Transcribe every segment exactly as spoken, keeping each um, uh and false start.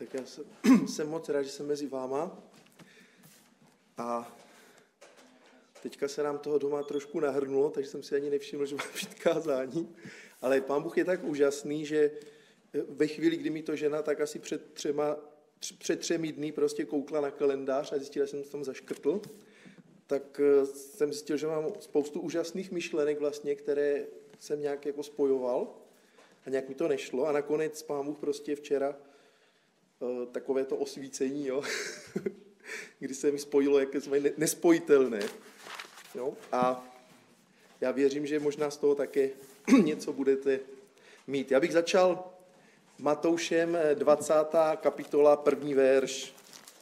Tak já jsem, jsem moc rád, že jsem mezi váma. A teďka se nám toho doma trošku nahrnulo, takže jsem si ani nevšiml, že mám být kázání. Ale Pán Bůh je tak úžasný, že ve chvíli, kdy mi to žena tak asi před třema, před třemi dny prostě koukla na kalendář a zjistila, že jsem to tam zaškrtl, tak jsem zjistil, že mám spoustu úžasných myšlenek vlastně, které jsem nějak jako spojoval a nějak mi to nešlo. A nakonec Pán Bůh prostě včera takové to osvícení, jo, kdy se mi spojilo, jaké jsme nespojitelné. Jo? A já věřím, že možná z toho také něco budete mít. Já bych začal Matoušem dvacátá kapitola, první verš.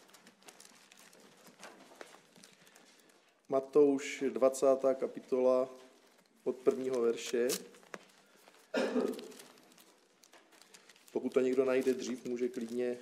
Matouš dvacátá kapitola od prvního verše. Pokud to někdo najde dřív, může klidně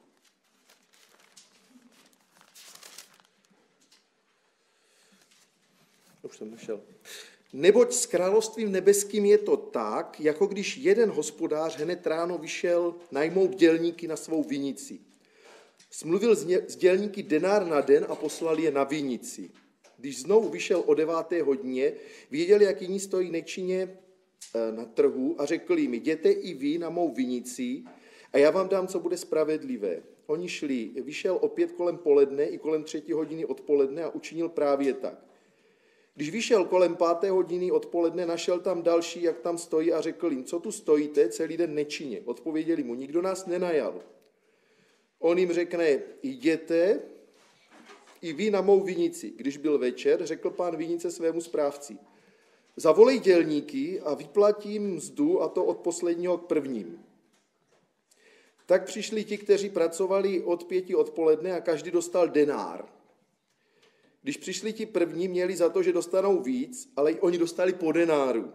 Už jsem našel. Neboť s královstvím nebeským je to tak, jako když jeden hospodář hned ráno vyšel najmout dělníky na svou vinici. Smluvil s dělníky denár na den a poslal je na vinici. Když znovu vyšel o deváté hodině, věděli, jak jiní stojí nečinně na trhu a řekl jim, jděte i vy na mou vinici a já vám dám, co bude spravedlivé. Oni šli, vyšel opět kolem poledne i kolem třetí hodiny odpoledne a učinil právě tak. Když vyšel kolem páté hodiny odpoledne, našel tam další, jak tam stojí a řekl jim, co tu stojíte celý den nečinně. Odpověděli mu, nikdo nás nenajal. On jim řekne, jděte i vy na mou vinici. Když byl večer, řekl pán vinice svému správci, zavolej dělníky a vyplatím mzdu, a to od posledního k prvním. Tak přišli ti, kteří pracovali od pěti odpoledne a každý dostal denár. Když přišli ti první, měli za to, že dostanou víc, ale i oni dostali po denáru.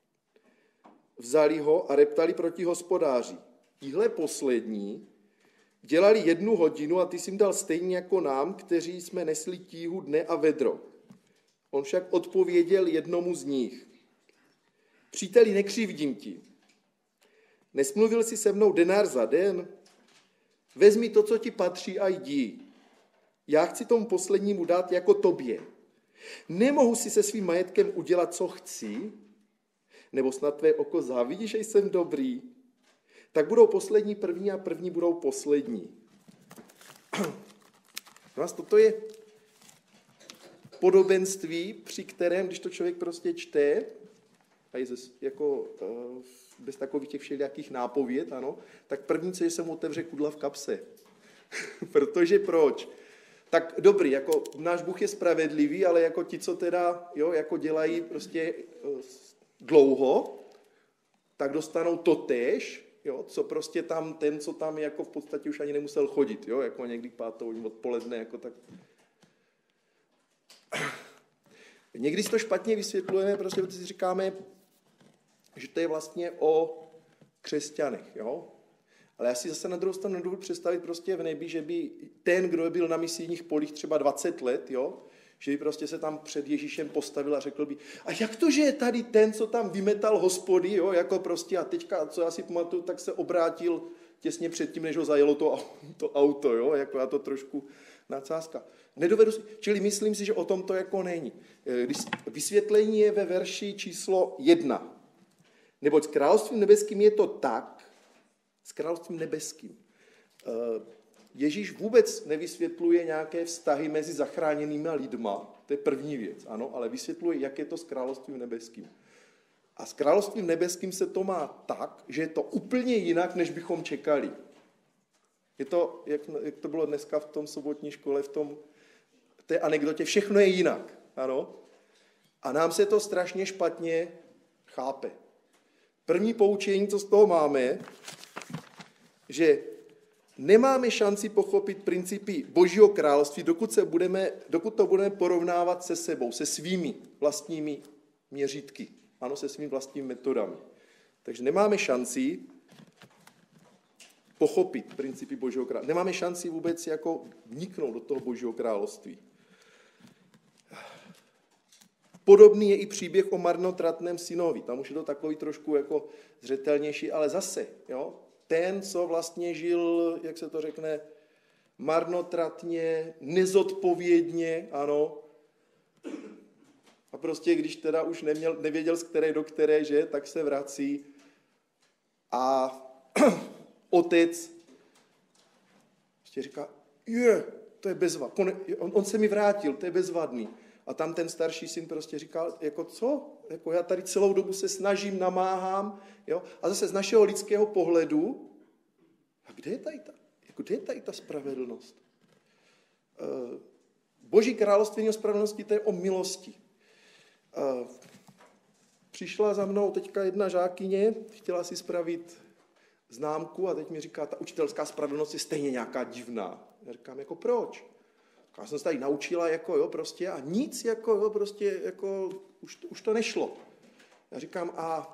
Vzali ho a reptali proti hospodáři. Tihle poslední dělali jednu hodinu a ty jsi jim dal stejně jako nám, kteří jsme nesli tíhu dne a vedro. On však odpověděl jednomu z nich. Příteli, nekřivdím ti. Nesmluvil jsi se mnou denár za den? Vezmi to, co ti patří a jdi. Já chci tomu poslednímu dát jako tobě. Nemohu si se svým majetkem udělat, co chci? Nebo snad tvé oko závidí, že jsem dobrý? Tak budou poslední první a první budou poslední. No, toto je podobenství, při kterém, když to člověk prostě čte, a je jako bez takových těch všelijakých nápověd, ano, tak první, co je, se mu otevře kudla v kapse. Protože proč? Tak dobrý, jako náš Bůh je spravedlivý, ale jako ti, co teda jo, jako dělají prostě dlouho, tak dostanou totéž, jo, co prostě tam ten, co tam jako v podstatě už ani nemusel chodit, jo, jako někdy pátou odpoledne, jako tak. Někdy si to špatně vysvětlujeme, prostě si říkáme, že to je vlastně o křesťanech, jo. Ale já si zase na druhou stranu nedovedu představit prostě v nebi, že by ten, kdo byl na misijních polích třeba dvacet let, jo, že by prostě se tam před Ježíšem postavil a řekl by, a jak to, že je tady ten, co tam vymetal hospody, jo, jako prostě a teďka, co já si pamatuju, tak se obrátil těsně předtím, než ho zajelo to, to auto, jo, jako já to trošku nadsázka. Nedovedu si, čili myslím si, že o tom to jako není. Když vysvětlení je ve verši číslo jedna. Neboť s královstvím nebeským je to tak, s královstvím nebeským. Ježíš vůbec nevysvětluje nějaké vztahy mezi zachráněnými lidma, to je první věc, ano, ale vysvětluje, jak je to s královstvím nebeským. A s královstvím nebeským se to má tak, že je to úplně jinak, než bychom čekali. Je to, jak, jak to bylo dneska v tom sobotní škole, v tom v té anekdotě, všechno je jinak, ano. A nám se to strašně špatně chápe. První poučení, co z toho máme, že nemáme šanci pochopit principy Božího království, dokud, se budeme, dokud to budeme porovnávat se sebou, se svými vlastními měřítky, ano, se svými vlastními metodami. Takže nemáme šanci pochopit principy Božího království. Nemáme šanci vůbec jako vniknout do toho Božího království. Podobný je i příběh o marnotratném synovi. Tam už je to takový trošku jako zřetelnější, ale zase, jo, ten, co vlastně žil, jak se to řekne, marnotratně, nezodpovědně, ano. A prostě, když teda už neměl, nevěděl, z které do které, že, tak se vrací. A otec prostě říká, je, to je bezvadný. On, on se mi vrátil, to je bezvadný. A tam ten starší syn prostě říkal, jako co? Jako já tady celou dobu se snažím, namáhám. Jo? A zase z našeho lidského pohledu, a kde je tady ta, jako kde je tady ta spravedlnost? Boží království o spravedlnosti, to je o milosti. Přišla za mnou teďka jedna žákyně, chtěla si spravit známku a teď mi říká, ta učitelská spravedlnost je stejně nějaká divná. Já říkám, jako proč? Já jsem se tady naučila, jako jo, prostě a nic, jako jo, prostě, jako už to, už to nešlo. Já říkám, a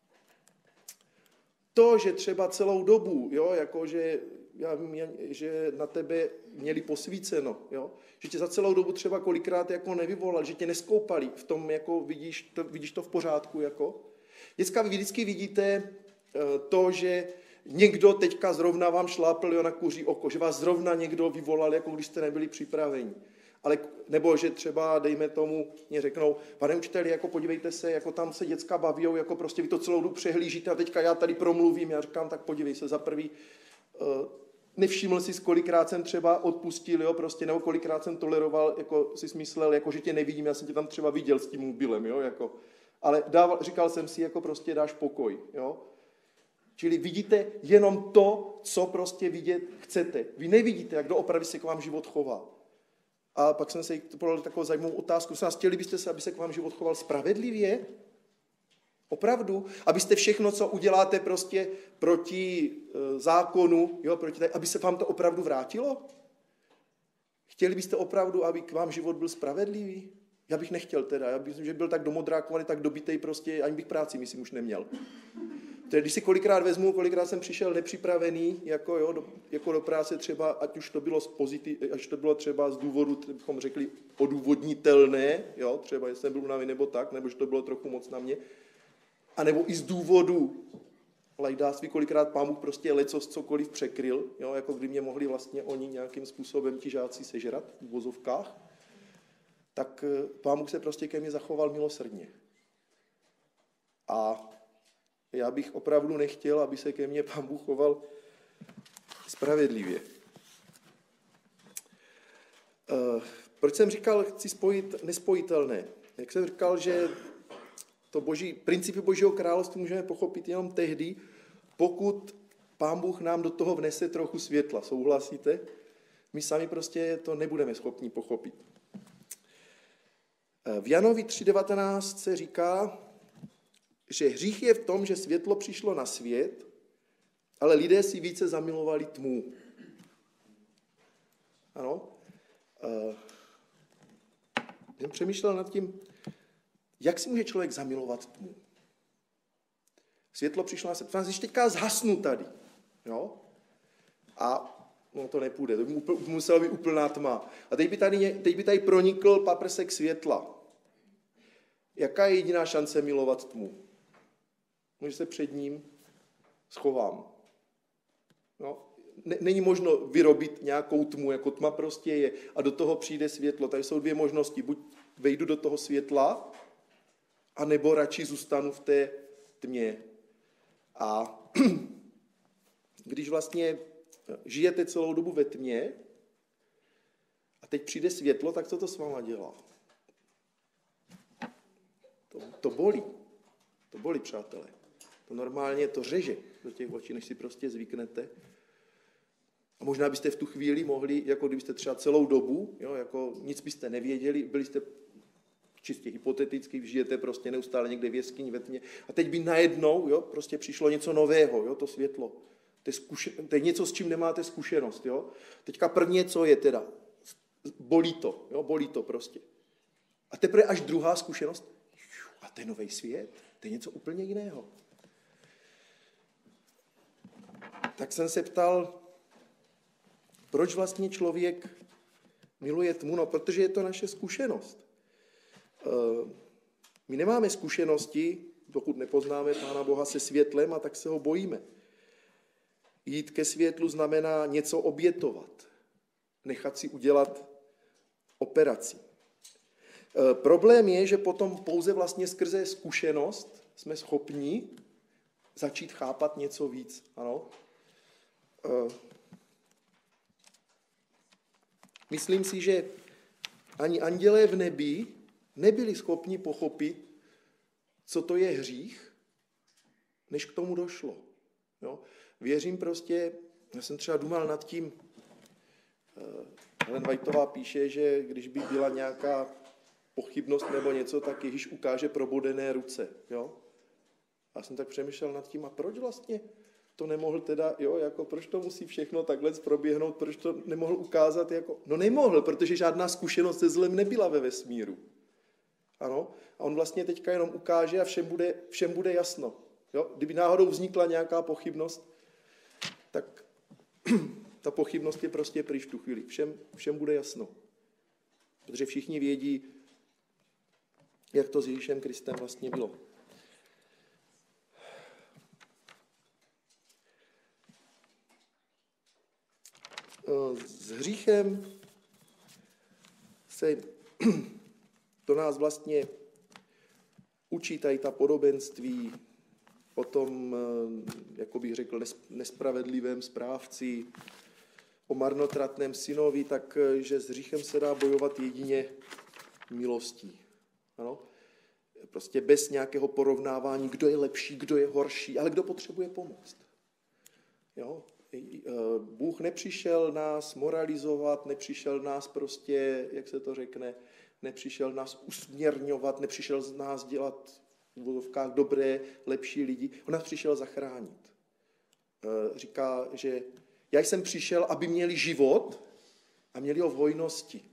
to, že třeba celou dobu, jo, jako že, já vím, že na tebe měli posvíceno, jo, že tě za celou dobu třeba kolikrát jako nevyvolal, že tě neskoupali, v tom jako vidíš to, vidíš to v pořádku, jako. Děcka, vy vždycky vidíte to, že někdo teďka zrovna vám šlápl jo, na kuří oko, že vás zrovna někdo vyvolal, jako když jste nebyli připraveni. Ale, nebo že třeba, dejme tomu, mě řeknou, pane učiteli, jako podívejte se, jako tam se děcka baví, jako prostě vy to celou dobu přehlížíte a teďka já tady promluvím, já říkám, tak podívej se, za prvý, uh, nevšiml jsi, kolikrát jsem třeba odpustil, jo, prostě, nebo kolikrát jsem toleroval, jako jsi myslel, jako že tě nevidím, já jsem tě tam třeba viděl s tím mobilem, jo, jako. Ale dával, říkal jsem si, jako prostě dáš pokoj, jo. Čili vidíte jenom to, co prostě vidět chcete. Vy nevidíte, jak doopravdy se k vám život chová. A pak jsem se podal takovou zajímavou otázku. Chtěli byste se, aby se k vám život choval spravedlivě? Opravdu? Abyste všechno, co uděláte prostě proti e, zákonu, jo, proti tady, aby se vám to opravdu vrátilo? Chtěli byste opravdu, aby k vám život byl spravedlivý? Já bych nechtěl teda. Já bych, že byl tak domodrákovaný, tak dobitej prostě, ani bych práci, myslím, už neměl. Tedy když si kolikrát vezmu, kolikrát jsem přišel nepřipravený, jako, jo, do, jako do práce třeba, ať už to bylo z pozitiv, ať to bylo třeba z důvodu, bychom řekli, odůvodnitelné, jo, třeba jestli jsem byl unavený nebo tak, nebo že to bylo trochu moc na mě, a nebo i z důvodu lajdáctví, kolikrát Pán Bůh prostě lecos cokoliv překryl, jo, jako kdy mě mohli vlastně oni nějakým způsobem ti žáci sežrat v vozovkách, tak Pán Bůh se prostě ke mně zachoval milosrdně. A já bych opravdu nechtěl, aby se ke mně Pán Bůh choval spravedlivě. Proč jsem říkal, chci spojit nespojitelné? Jak jsem říkal, že to boží, principy Božího království můžeme pochopit jenom tehdy, pokud Pán Bůh nám do toho vnese trochu světla. Souhlasíte? My sami prostě to nebudeme schopni pochopit. V Janovi tři devatenáct se říká, že hřích je v tom, že světlo přišlo na svět, ale lidé si více zamilovali tmu. Ano. Uh, jsem přemýšlel nad tím, jak si může člověk zamilovat tmu. Světlo přišlo na svět. Když teďka zhasnu tady, jo? A no to nepůjde, to by musela být úplná tma. A teď by tady, teď by tady pronikl paprsek světla. Jaká je jediná šance milovat tmu? Že se před ním schovám. No, není možno vyrobit nějakou tmu, jako tma prostě je, a do toho přijde světlo. Tady jsou dvě možnosti. Buď vejdu do toho světla, anebo radši zůstanu v té tmě. A když vlastně žijete celou dobu ve tmě a teď přijde světlo, tak co to s váma dělá? To, to bolí. To bolí, přátelé. To normálně to řeže do těch očí, než si prostě zvyknete. A možná byste v tu chvíli mohli, jako kdybyste třeba celou dobu, jo, jako nic byste nevěděli, byli jste čistě hypoteticky, žijete prostě neustále někde v jeskyni ve tmě. A teď by najednou, jo, prostě přišlo něco nového, jo, to světlo. To je, zkuše, to je něco, s čím nemáte zkušenost. Jo. Teďka prvně, co je teda? Bolí to, jo, bolí to prostě. A teprve až druhá zkušenost, a to je nový svět, to je něco úplně jiného. Tak jsem se ptal, proč vlastně člověk miluje tmu? No, protože je to naše zkušenost. My nemáme zkušenosti, dokud nepoznáme Pána Boha se světlem, a tak se ho bojíme. Jít ke světlu znamená něco obětovat, nechat si udělat operaci. E, problém je, že potom pouze vlastně skrze zkušenost jsme schopni začít chápat něco víc. Ano? E, myslím si, že ani andělé v nebi nebyli schopni pochopit, co to je hřích, než k tomu došlo. Jo? Věřím prostě, já jsem třeba důmal nad tím, Ellen Whiteová píše, že když by byla nějaká pochybnost nebo něco, tak Ježíš ukáže probodené ruce. Jo? Já jsem tak přemýšlel nad tím, a proč vlastně to nemohl teda, jo, jako proč to musí všechno takhle proběhnout, proč to nemohl ukázat, jako, no nemohl, protože žádná zkušenost se zlem nebyla ve vesmíru. Ano, a on vlastně teďka jenom ukáže a všem bude, všem bude jasno. Jo? Kdyby náhodou vznikla nějaká pochybnost, tak ta pochybnost je prostě pryč v tu chvíli. Všem, všem bude jasno. Protože všichni vědí, jak to s Ježíšem Kristem vlastně bylo. S hříchem se to nás vlastně učí tady ta podobenství o tom, jako bych řekl, nespravedlivém správci, o marnotratném synovi, takže s hříchem se dá bojovat jedině milostí. Ano? Prostě bez nějakého porovnávání, kdo je lepší, kdo je horší, ale kdo potřebuje pomoct. Jo? Bůh nepřišel nás moralizovat, nepřišel nás prostě, jak se to řekne, nepřišel nás usměrňovat, nepřišel z nás dělat v uvozovkách dobré, lepší lidi. On nás přišel zachránit. Říká, že já jsem přišel, aby měli život a měli ho v hojnosti.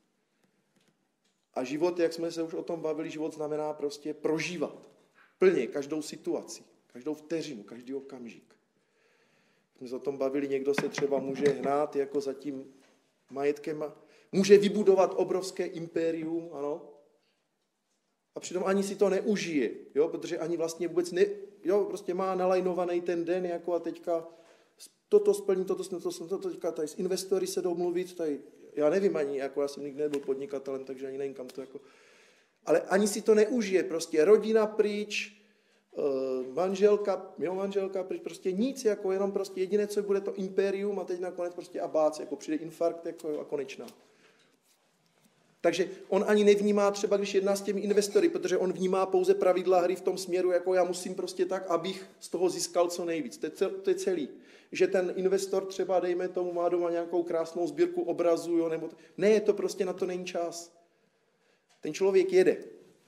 A život, jak jsme se už o tom bavili, život znamená prostě prožívat. Plně každou situaci, každou vteřinu, každý okamžik. Jsme se o tom bavili, někdo se třeba může hnát jako za tím majetkem, může vybudovat obrovské impérium, ano, a přitom ani si to neužije, jo, protože ani vlastně vůbec ne, jo, prostě má nalajnovaný ten den, jako a teďka toto splní, toto, toto, toto, teďka tady s investory se domluvit, tady, já nevím ani, jako já jsem nikdy nebyl podnikatelem, takže ani nevím, kam to jako, ale ani si to neužije, prostě rodina pryč, manželka, jo, manželka pryč, prostě nic, jako jenom prostě jediné, co bude to impérium a teď nakonec prostě a bác, jako přijde infarkt, jako a konečná. Takže on ani nevnímá třeba, když jedná s těmi investory, protože on vnímá pouze pravidla hry v tom směru, jako já musím prostě tak, abych z toho získal co nejvíc. To je, cel, to je celý. Že ten investor třeba, dejme tomu, má doma nějakou krásnou sbírku obrazů, jo, nebo... Ne, to prostě na to není čas. Ten člověk jede.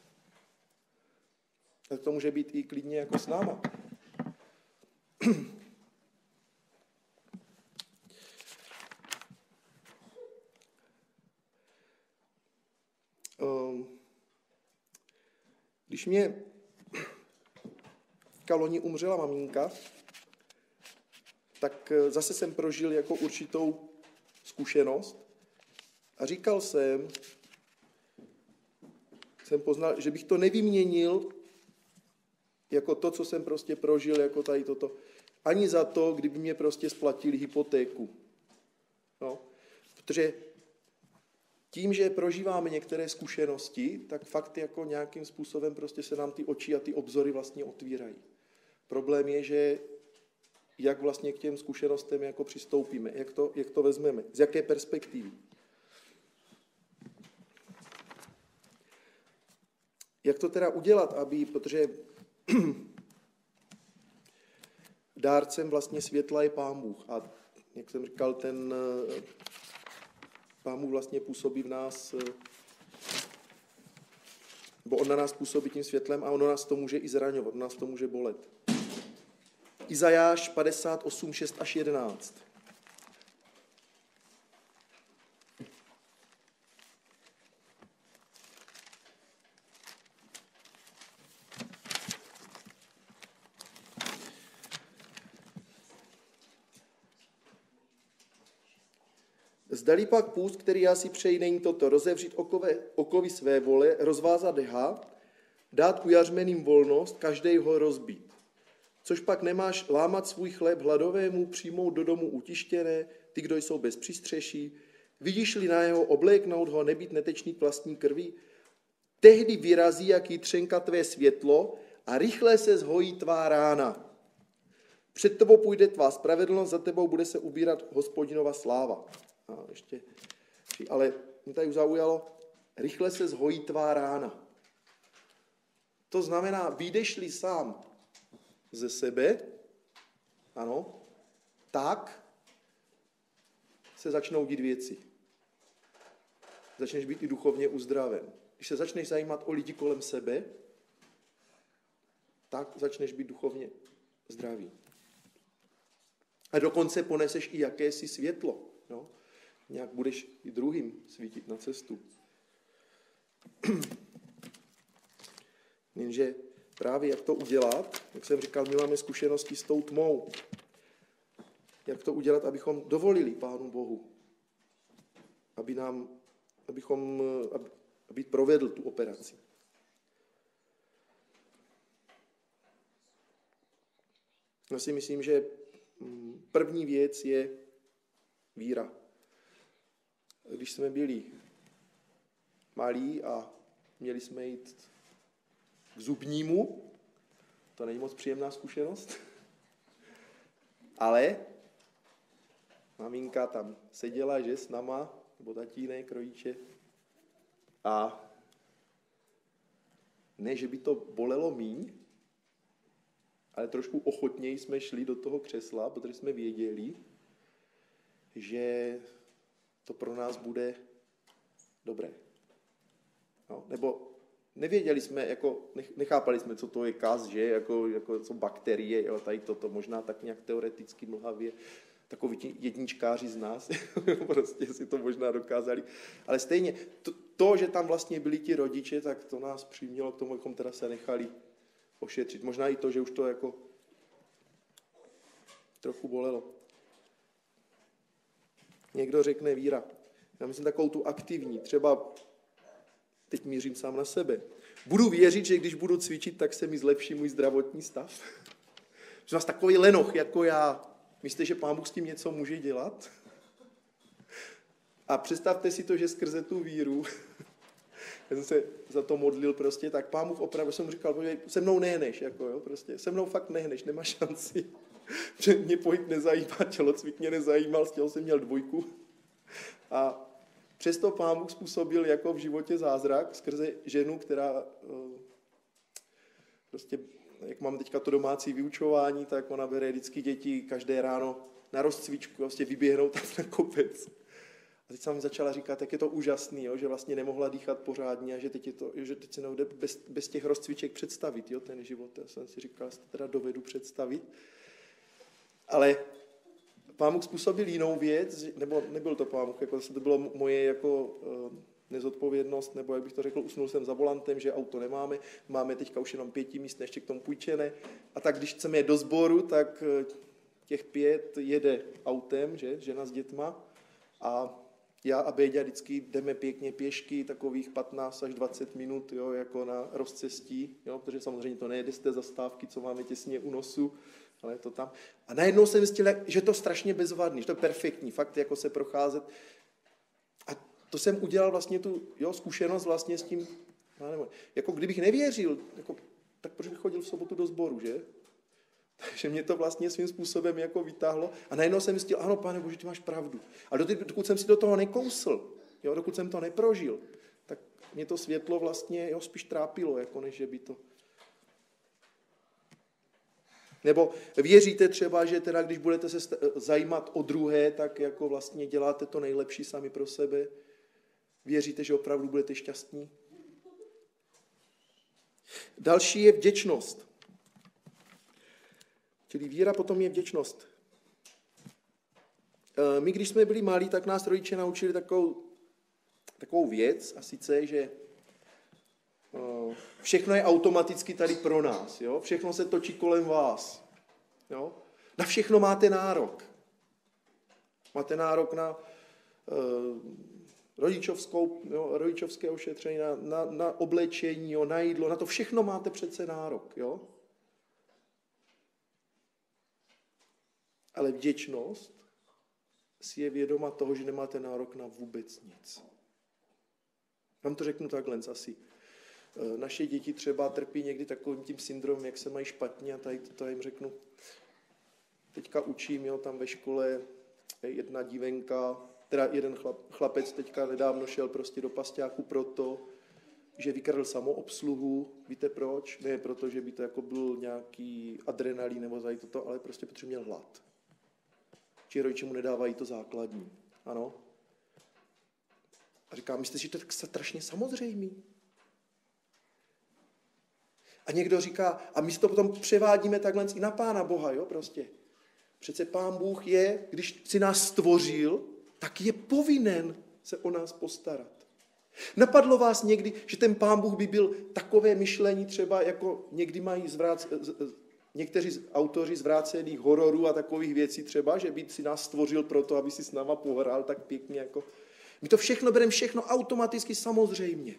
Tak to může být i klidně jako s náma. Když mě loni umřela maminka, tak zase jsem prožil jako určitou zkušenost a říkal jsem, jsem poznal, že bych to nevyměnil jako to, co jsem prostě prožil, jako tady toto, ani za to, kdyby mě prostě splatili hypotéku. No, protože tím, že prožíváme některé zkušenosti, tak fakt jako nějakým způsobem prostě se nám ty oči a ty obzory vlastně otvírají. Problém je, že jak vlastně k těm zkušenostem jako přistoupíme, jak to, jak to vezmeme, z jaké perspektivy. Jak to teda udělat, aby, protože dárcem vlastně světla je Pán Bůh a jak jsem říkal, ten Pán Bůh vlastně působí v nás, nebo on na nás působí tím světlem a ono nás to může i zraňovat, on nás to může bolet. Izajáš padesát osm, šest až jedenáct. Zdali pak půst, který já si přeji, není toto, rozevřít okové, okovy své vole, rozvázat deha, dát ujařmeným volnost, každej ho rozbít. Což pak nemáš lámat svůj chléb hladovému, přijmout do domu utištěné, ty, kdo jsou bez přístřeší, vidíš-li na jeho obléknout ho, nebýt netečný k vlastní krvi? Tehdy vyrazí, jak jitřenka tvé světlo a rychle se zhojí tvá rána. Před tebou půjde tvá spravedlnost, za tebou bude se ubírat Hospodinova sláva. A ještě, ale mě tady zaujalo, rychle se zhojí tvá rána. To znamená, vyjdeš-li sám ze sebe, ano, tak se začnou dít věci. Začneš být i duchovně uzdraven. Když se začneš zajímat o lidi kolem sebe, tak začneš být duchovně zdravý. A dokonce poneseš i jakési světlo. No? Nějak budeš i druhým svítit na cestu. Jenže právě jak to udělat, jak jsem říkal, my máme zkušenosti s tou tmou. Jak to udělat, abychom dovolili Pánu Bohu, aby nám, abychom, aby provedl tu operaci. Já si myslím, že první věc je víra. Když jsme byli malí a měli jsme jít k zubnímu, to není moc příjemná zkušenost, ale maminka tam seděla, že s náma, nebo tatínek, rodiče, a ne, že by to bolelo míň, ale trošku ochotněji jsme šli do toho křesla, protože jsme věděli, že to pro nás bude dobré. No, nebo nevěděli jsme, jako, nechápali jsme, co to je kaz, že, jako, jako co bakterie, jo, tady toto, možná tak nějak teoreticky mlhavě, takoví ti jedničkáři z nás, prostě si to možná dokázali. Ale stejně, to, to, že tam vlastně byli ti rodiče, tak to nás přimělo k tomu, abychom teda se nechali ošetřit. Možná i to, že už to jako trochu bolelo. Někdo řekne víra. Já myslím takovou tu aktivní, třeba teď mířím sám na sebe. Budu věřit, že když budu cvičit, tak se mi zlepší můj zdravotní stav. Že vás takový lenoch jako já. Myslíte, že Pán Bůh s tím něco může dělat? A představte si to, že skrze tu víru, já jsem se za to modlil prostě, tak Pán Bůh opravdu, jsem mu říkal, se mnou nehneš, jako jo, prostě, se mnou fakt nehneš, nemáš šanci. Že mě pohyb nezajímá, tělocvik mě nezajímal, z těho jsem měl dvojku. A přesto Pán Bůh způsobil jako v životě zázrak skrze ženu, která prostě, jak mám teďka to domácí vyučování, tak ona bere vždycky děti každé ráno na rozcvičku, vlastně vyběhnou tam na kopec. A teď jsem mi začala říkat, jak je to úžasný, jo, že vlastně nemohla dýchat pořádně a že teď, je to, že teď se nejde bez, bez těch rozcviček představit, jo, ten život. Já jsem si říkal, že to teda dovedu představit. Ale Pán Bůh způsobil jinou věc, nebo nebyl to Pán Bůh, jako to bylo moje jako uh, nezodpovědnost, nebo jak bych to řekl, usnul jsem za volantem, že auto nemáme, máme teďka už jenom pěti míst, ještě k tomu půjčené. A tak když chceme jet do sboru, tak uh, těch pět jede autem, že, žena s dětma, a já a Béďa vždycky jdeme pěkně pěšky, takových patnáct až dvacet minut, jo, jako na rozcestí, jo, protože samozřejmě to nejede z té zastávky, co máme těsně u nosu, ale je to tam. A najednou jsem zjistil, že to strašně bezvadný, že to je perfektní, fakt jako se procházet. A to jsem udělal vlastně tu jo, zkušenost vlastně s tím, já nevím, jako kdybych nevěřil, jako, tak proč bych chodil v sobotu do sboru, že? Takže mě to vlastně svým způsobem jako vytáhlo a najednou jsem zjistil, ano, Pane Bože, ty máš pravdu. A dokud jsem si do toho nekousl, jo, dokud jsem to neprožil, tak mě to světlo vlastně jo, spíš trápilo, jako než že by to... Nebo věříte třeba, že teda, když budete se zajímat o druhé, tak jako vlastně děláte to nejlepší sami pro sebe? Věříte, že opravdu budete šťastní? Další je vděčnost. Čili víra potom je vděčnost. My, když jsme byli malí, tak nás rodiče naučili takovou, takovou věc, a sice, že všechno je automaticky tady pro nás. Jo? Všechno se točí kolem vás. Jo? Na všechno máte nárok. Máte nárok na uh, rodičovskou, jo, rodičovské ošetření, na, na, na oblečení, jo, na jídlo, na to všechno máte přece nárok. Jo? Ale vděčnost si je vědoma toho, že nemáte nárok na vůbec nic. Vám to řeknu takhle asi. Naše děti třeba trpí někdy takovým tím syndromem, jak se mají špatně a tady to jim řeknu. Teďka učím, jo, tam ve škole jedna dívenka, teda jeden chlap, chlapec teďka nedávno šel prostě do pasťáku proto, že vykradl samoobsluhu. Víte proč? Ne proto, že by to jako byl nějaký adrenalin nebo tady toto, ale prostě protože měl hlad. Či rodiče mu nedávají to základní. Ano? A říká, myslíte, že to je tak strašně samozřejmý? A někdo říká, a my si to potom převádíme takhle i na Pána Boha, jo, prostě. Přece Pán Bůh je, když si nás stvořil, tak je povinen se o nás postarat. Napadlo vás někdy, že ten Pán Bůh by byl takové myšlení třeba, jako někdy mají zvrác, někteří autoři zvrácených hororů a takových věcí třeba, že by si nás stvořil proto, aby si s náma pohrál tak pěkně. Jako. My to všechno bereme, všechno automaticky samozřejmě.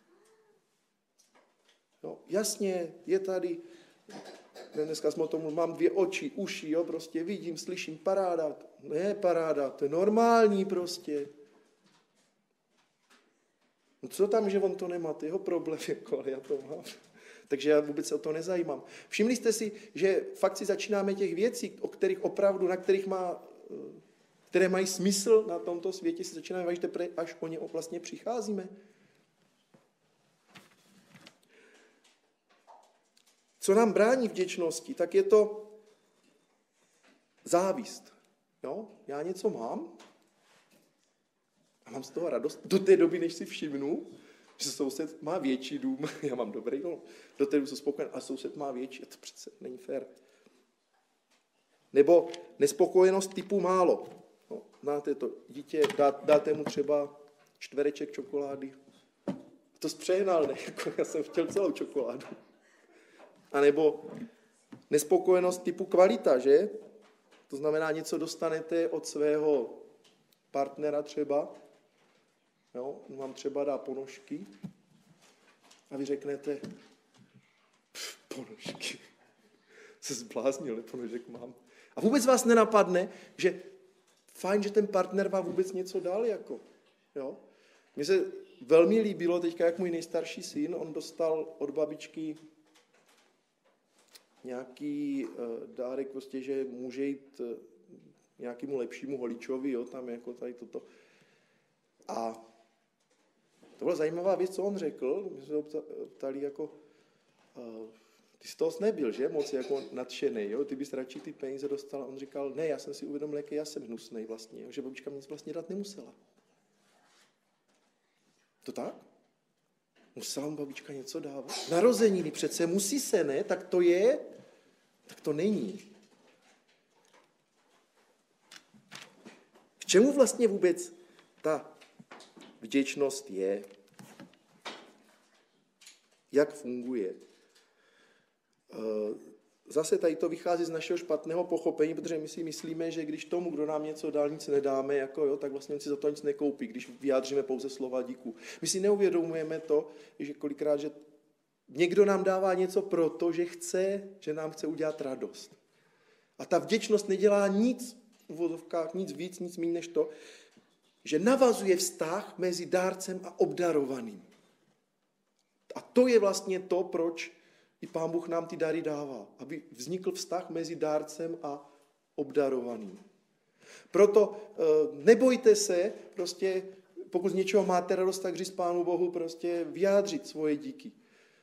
No, jasně, je tady, dneska jsme o tom, mám dvě oči, uši, jo, prostě vidím, slyším, paráda. Ne, paráda, to je normální prostě. No co tam, že on to nemá, to je jeho problém, jako, ale já to mám. Takže já vůbec se o to nezajímám. Všimli jste si, že fakt si začínáme těch věcí, o kterých opravdu, na kterých má, které mají smysl na tomto světě, si začínáme vážit teprve, až o ně vlastně přicházíme. Co nám brání vděčnosti, tak je to závist. Jo? Já něco mám a mám z toho radost do té doby, než si všimnu, že soused má větší dům, já mám dobrý dům, do té doby jsem spokojen, a soused má větší, a to přece není fér. Nebo nespokojenost typu málo. No, znáte to, dítě, dá, dáte mu třeba čtvereček čokolády. To zpřehnal, ne? Jako já jsem chtěl celou čokoládu. A nebo nespokojenost typu kvalita, že? To znamená, něco dostanete od svého partnera třeba, jo? On vám třeba dá ponožky a vy řeknete, ponožky, se zbláznil, ponožek mám. A vůbec vás nenapadne, že fajn, že ten partner vám vůbec něco dal, jako, jo? Mně se velmi líbilo teďka, jak můj nejstarší syn, on dostal od babičky nějaký uh, dárek, prostě, že může jít uh, nějakému lepšímu holičovi, jo, tam jako tady toto. A to byla zajímavá věc, co on řekl. My jsme ho ptali jako, uh, ty jsi toho nebyl, že? Moc jako nadšenej, jo? Ty bys radši ty peníze dostal. A on říkal, ne, já jsem si uvědomil, jaký já jsem hnusnej vlastně, jo? Že babička mě nic vlastně dát nemusela. To tak? Musela mu babička něco dávat? Narozeniny přece musí se, ne? Tak to je? Tak to není. K čemu vlastně vůbec ta vděčnost je? Jak funguje? Zase tady to vychází z našeho špatného pochopení, protože my si myslíme, že když tomu, kdo nám něco dal, nic nedáme, jako jo, tak vlastně on si za to nic nekoupí, když vyjádříme pouze slova díku. My si neuvědomujeme to, že kolikrát, že někdo nám dává něco proto, že chce, že nám chce udělat radost. A ta vděčnost nedělá nic v uvozovkách, nic víc, nic méně než to, že navazuje vztah mezi dárcem a obdarovaným. A to je vlastně to, proč i Pán Bůh nám ty dary dává, aby vznikl vztah mezi dárcem a obdarovaným. Proto nebojte se, prostě, pokud z něčeho máte radost, tak říct Pánu Bohu prostě vyjádřit svoje díky.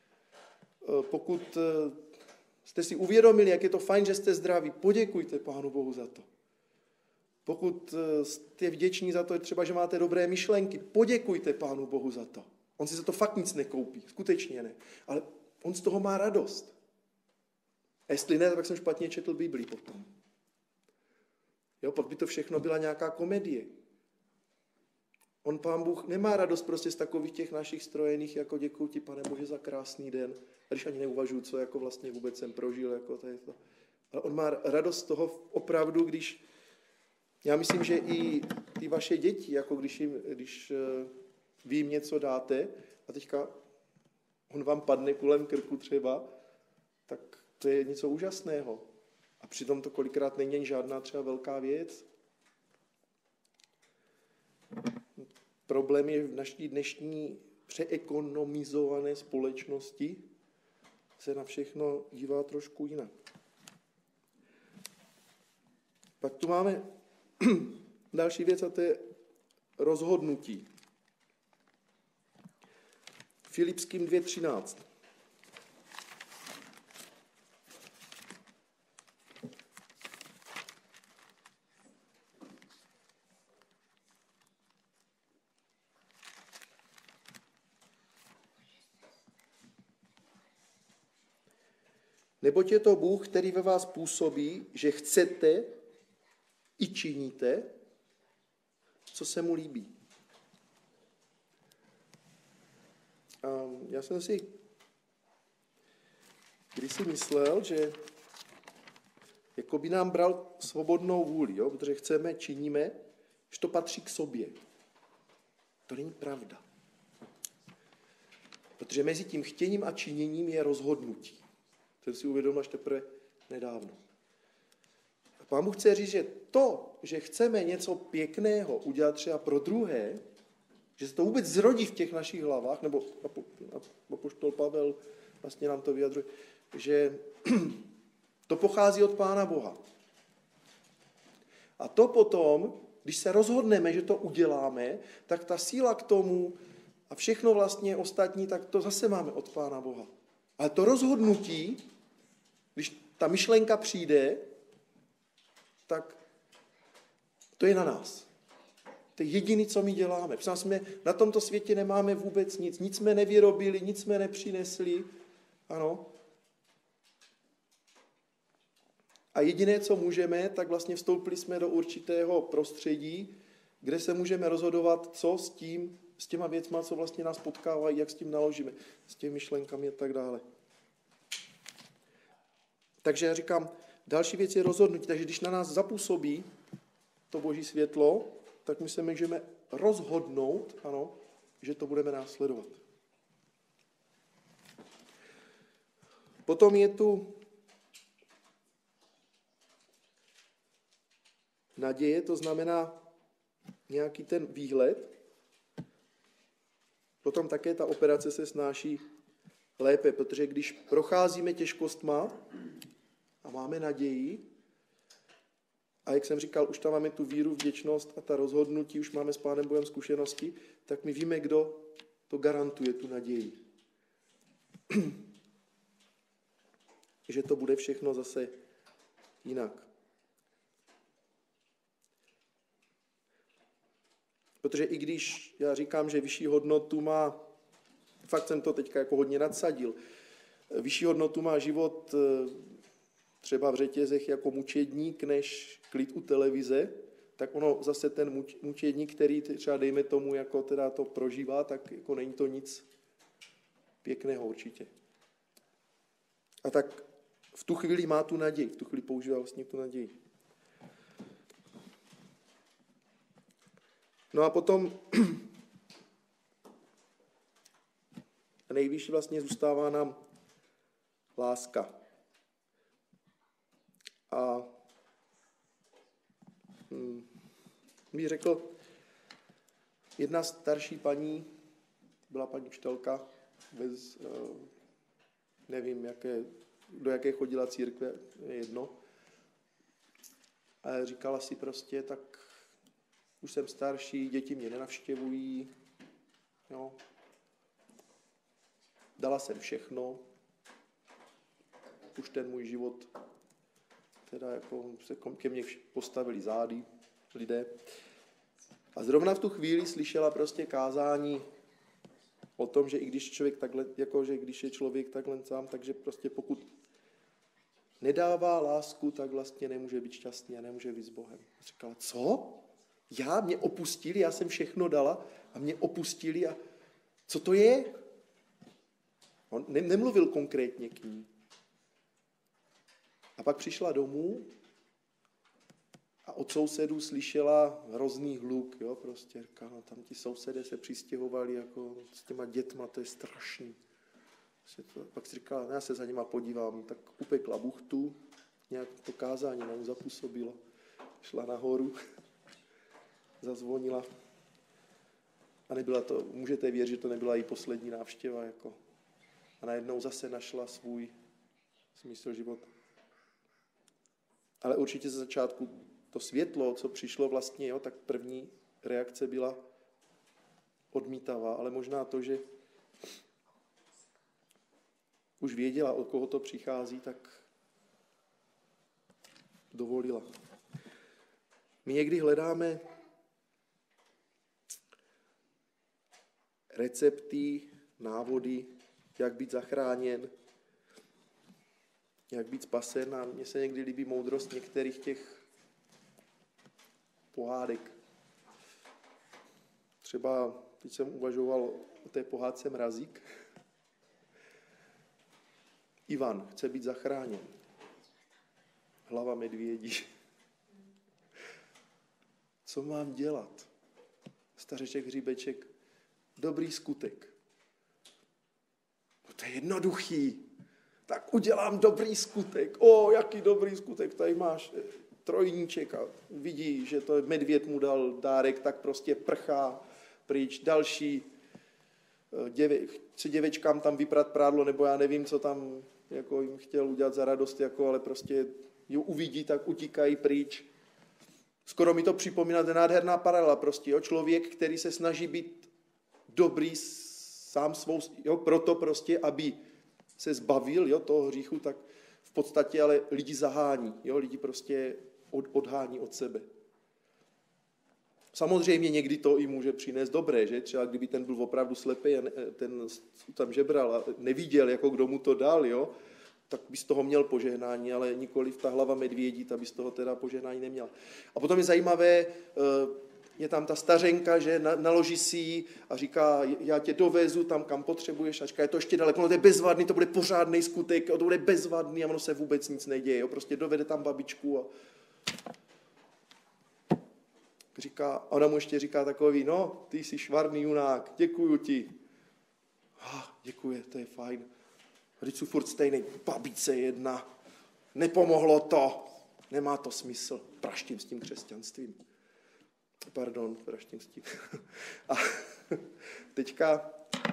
Pokud jste si uvědomili, jak je to fajn, že jste zdraví, poděkujte Pánu Bohu za to. Pokud jste vděční za to, třeba, že máte dobré myšlenky, poděkujte Pánu Bohu za to. On si za to fakt nic nekoupí, skutečně ne. Ale on z toho má radost. A jestli ne, tak jsem špatně četl Biblii potom. Jo, pak by to všechno byla nějaká komedie. On, Pán Bůh, nemá radost prostě z takových těch našich strojených, jako děkuji ti, Pane Bože, za krásný den. A když ani neuvažuji, co jako vlastně vůbec jsem prožil. Jako tady to. Ale on má radost z toho opravdu, když, já myslím, že i, i vaše děti, jako když, jim, když vy jim něco dáte a teďka on vám padne kolem krku třeba, tak to je něco úžasného. A přitom to kolikrát není žádná třeba velká věc. Problém je v naší dnešní přeekonomizované společnosti se na všechno dívá trošku jinak. Pak tu máme další věc a to je rozhodnutí. Filipským dvě třináct. Neboť je to Bůh, který ve vás působí, že chcete i činíte, co se mu líbí. A já jsem si když si myslel, že jako by nám bral svobodnou vůli, jo? Protože chceme, činíme, že to patří k sobě. To není pravda. Protože mezi tím chtěním a činěním je rozhodnutí. To si uvědomil až teprve nedávno. A Pán Bůh chce říct, že to, že chceme něco pěkného udělat třeba pro druhé, že se to vůbec zrodí v těch našich hlavách, nebo apoštol Pavel vlastně nám to vyjadřuje, že to pochází od Pána Boha. A to potom, když se rozhodneme, že to uděláme, tak ta síla k tomu a všechno vlastně ostatní, tak to zase máme od Pána Boha. Ale to rozhodnutí, když ta myšlenka přijde, tak to je na nás. To je jediné, co my děláme. Protože jsme na tomto světě nemáme vůbec nic. Nic jsme nevyrobili, nic jsme nepřinesli. Ano. A jediné, co můžeme, tak vlastně vstoupili jsme do určitého prostředí, kde se můžeme rozhodovat, co s tím, s těma věcma, co vlastně nás potkávají, jak s tím naložíme, s těmi myšlenkami a tak dále. Takže já říkám, další věc je rozhodnutí. Takže když na nás zapůsobí to Boží světlo, tak my se můžeme rozhodnout, ano, že to budeme následovat. Potom je tu naděje, to znamená nějaký ten výhled. Potom také ta operace se snáší lépe, protože když procházíme těžkostma a máme naději, a jak jsem říkal, už tam máme tu víru, vděčnost a ta rozhodnutí, už máme s Pánem Bohem zkušenosti, tak my víme, kdo to garantuje, tu naději. Že to bude všechno zase jinak. Protože i když já říkám, že vyšší hodnotu má, fakt jsem to teďka jako hodně nadsadil, vyšší hodnotu má život třeba v řetězech jako mučedník, než klid u televize, tak ono zase ten mučedník, který třeba dejme tomu, jako teda to prožívá, tak jako není to nic pěkného určitě. A tak v tu chvíli má tu naději, v tu chvíli používá vlastně tu naději. No a potom nejvyšší vlastně zůstává nám láska. A hm, bych řekl, jedna starší paní, byla paní učitelka, bez, nevím, jaké, do jaké chodila církve, je jedno. A říkala si prostě, tak už jsem starší, děti mě nenavštěvují, jo. Dala jsem všechno, už ten můj život, teda jako se ke mně postavili zády lidé. A zrovna v tu chvíli slyšela prostě kázání o tom, že i když člověk takhle, jako že když je člověk takhle sám, takže prostě pokud nedává lásku, tak vlastně nemůže být šťastný a nemůže být s Bohem. A říkala, co? Já? Mě opustili, já jsem všechno dala a mě opustili a co to je? On ne- nemluvil konkrétně k ní. A pak přišla domů a od sousedů slyšela hrozný hluk, jo, prostě říká, no, tam ti sousedé se přistěhovali jako s těma dětma, to je strašný. Pak si říkala, no, já se za nima podívám, tak upekla buchtu, nějak to kázání nám zapůsobilo. Šla nahoru, zazvonila. A nebyla to, můžete věřit, že to nebyla její poslední návštěva. Jako. A najednou zase našla svůj smysl života. Ale určitě ze začátku to světlo, co přišlo vlastně, jo, tak první reakce byla odmítavá, ale možná to, že už věděla, od koho to přichází, tak dovolila. My někdy hledáme recepty, návody, jak být zachráněn, jak být spasen. A mně se někdy líbí moudrost některých těch pohádek. Třeba, teď jsem uvažoval o té pohádce Mrazík. Ivan chce být zachráněn. Hlava medvědí. Co mám dělat? Stařeček Hříbeček. Dobrý skutek. No to je jednoduchý. Tak udělám dobrý skutek. O, jaký dobrý skutek. Tady máš trojníček a vidí, že to medvěd mu dal dárek, tak prostě prchá pryč. Další děve, chce děvečkám tam vyprat prádlo, nebo já nevím, co tam jako jim chtěl udělat za radost, jako, ale prostě ji uvidí, tak utíkají pryč. Skoro mi to připomíná, to je nádherná paralela prostě. Jo? Člověk, který se snaží být dobrý sám svou, jo? Proto prostě, aby se zbavil, jo, toho hříchu, tak v podstatě ale lidi zahání, jo? Lidi prostě od, odhání od sebe. Samozřejmě někdy to i může přinést dobré, že? Třeba kdyby ten byl opravdu slepý a ten tam žebral a neviděl, jako kdo mu to dal, jo? Tak by z toho měl požehnání, ale nikoliv ta hlava medvědí, ta by z toho teda požehnání neměla. A potom je zajímavé, je tam ta stařenka, že naloží si ji a říká, já tě dovezu tam, kam potřebuješ, a říká, je to ještě daleko, no to je bezvadný, to bude pořádný skutek, to bude bezvadný a ono se vůbec nic neděje, jo? Prostě dovede tam babičku a říká, a ona mu ještě říká takový, no, ty jsi švarný junák, děkuju ti. Ah, děkuji, to je fajn. Vždyť jsou furt stejný, babice jedna, nepomohlo to, nemá to smysl, praštím s tím křesťanstvím. Pardon, praštím s tím. A teďka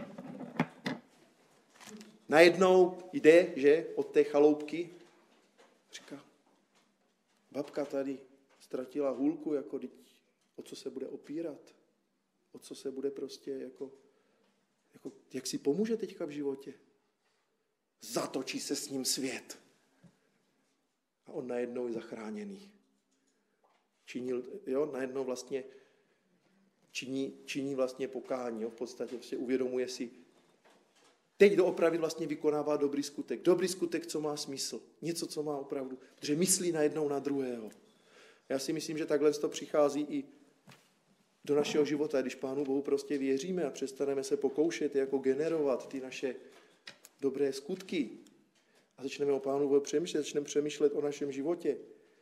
najednou jde, že, od té chaloupky, říká, babka tady ztratila hůlku, jako teď, o co se bude opírat, o co se bude prostě, jako, jako jak si pomůže teďka v životě. Zatočí se s ním svět. A on najednou je zachráněný. Činil, jo, najednou vlastně činí, činí vlastně pokání, jo, v podstatě vlastně uvědomuje si, teď doopravdy vlastně vykonává dobrý skutek. Dobrý skutek, co má smysl. Něco, co má opravdu, protože myslí najednou na druhého. Já si myslím, že takhle to přichází i do našeho života, když Pánu Bohu prostě věříme a přestaneme se pokoušet jako generovat ty naše dobré skutky a začneme o Pánu Bohu přemýšlet, začneme přemýšlet o našem životě,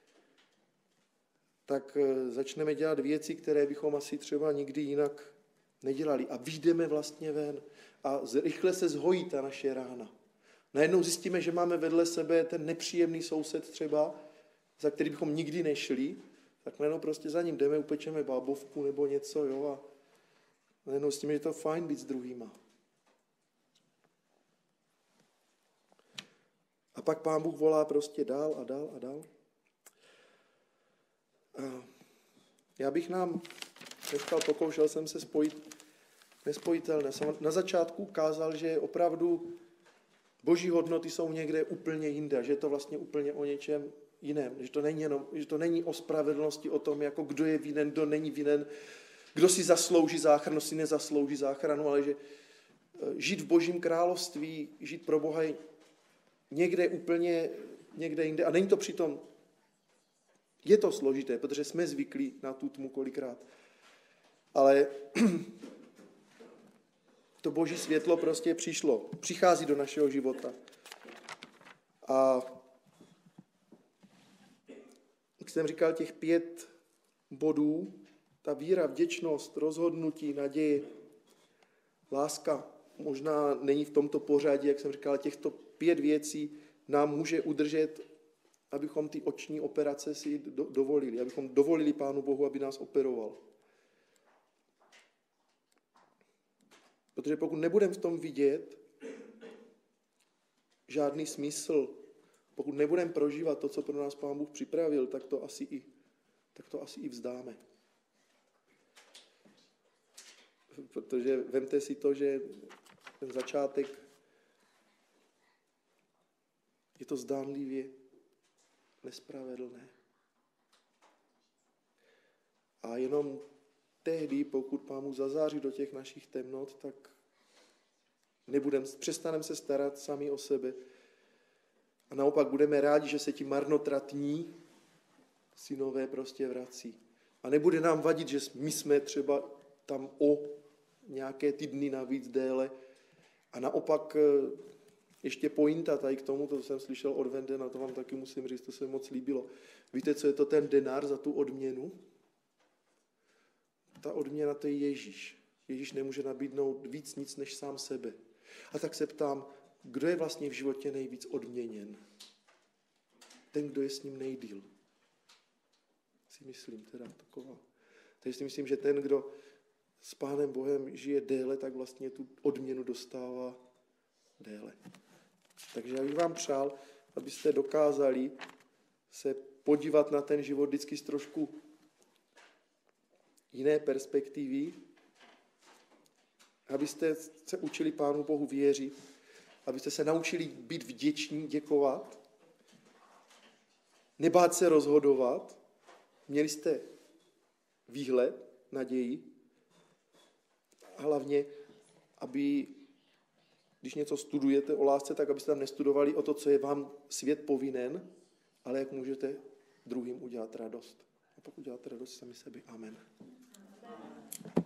tak začneme dělat věci, které bychom asi třeba nikdy jinak nedělali. A vyjdeme vlastně ven a rychle se zhojí ta naše rána. Najednou zjistíme, že máme vedle sebe ten nepříjemný soused třeba, za který bychom nikdy nešli, tak najednou prostě za ním jdeme, upečeme bábovku nebo něco, jo, a najednou zjistíme, že to je fajn být s druhýma. A pak Pán Bůh volá prostě dál a dál a dál. A já bych nám dneska pokoušel jsem se spojit nespojitelné. Na začátku kázal, že opravdu boží hodnoty jsou někde úplně jinde, že je to vlastně úplně o něčem jiném, že to není, jenom, že to není o spravedlnosti, o tom, jako kdo je vinen, kdo není vinen, kdo si zaslouží záchranu, si nezaslouží záchranu, ale že žít v božím království, žít pro Boha je někde úplně někde jinde. A není to přitom, je to složité, protože jsme zvyklí na tu tmu kolikrát. Ale to boží světlo prostě přišlo, přichází do našeho života. A jak jsem říkal, těch pět bodů, ta víra, vděčnost, rozhodnutí, naděje, láska, možná není v tomto pořadí, jak jsem říkal, těchto pět věcí nám může udržet abychom ty oční operace si do, dovolili, abychom dovolili Pánu Bohu, aby nás operoval. Protože pokud nebudeme v tom vidět žádný smysl, pokud nebudeme prožívat to, co pro nás Pán Bůh připravil, tak to asi i, tak to asi i vzdáme. Protože vemte si to, že ten začátek je to zdánlivě nespravedlné. A jenom tehdy, pokud Pán Bůh zazáří do těch našich temnot, tak nebudem, přestaneme se starat sami o sebe. A naopak budeme rádi, že se ti marnotratní synové prostě vrací. A nebude nám vadit, že my jsme třeba tam o nějaké ty dny navíc déle. A naopak ještě pointa tady k tomu, to jsem slyšel od Vendena, to vám taky musím říct, to se mi moc líbilo. Víte, co je to ten denár za tu odměnu? Ta odměna, to je Ježíš. Ježíš nemůže nabídnout víc nic než sám sebe. A tak se ptám, kdo je vlastně v životě nejvíc odměněn? Ten, kdo je s ním nejdýl. Si myslím teda taková. Takže si myslím, že ten, kdo s Pánem Bohem žije déle, tak vlastně tu odměnu dostává déle. Takže já bych vám přál, abyste dokázali se podívat na ten život vždycky z trošku jiné perspektivy, abyste se učili Pánu Bohu věřit, abyste se naučili být vděční, děkovat, nebát se rozhodovat, měli jste výhled, naději a hlavně, aby, když něco studujete o lásce, tak abyste tam nestudovali o to, co je vám svět povinen, ale jak můžete druhým udělat radost. A pak udělat radost sami sebi. Amen.